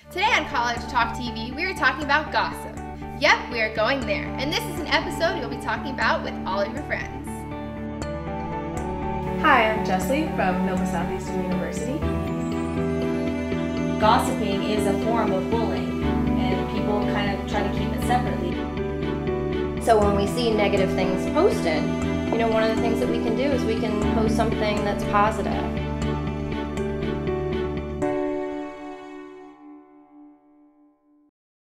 Today on College Talk TV, we are talking about gossip. Yep, we are going there, and this is an episode you'll be talking about with all of your friends. Hi, I'm Jessie from Nova Southeastern University. Gossiping is a form of bullying, and people kind of try to keep it separately. So when we see negative things posted, one of the things that we can do is we can post something that's positive.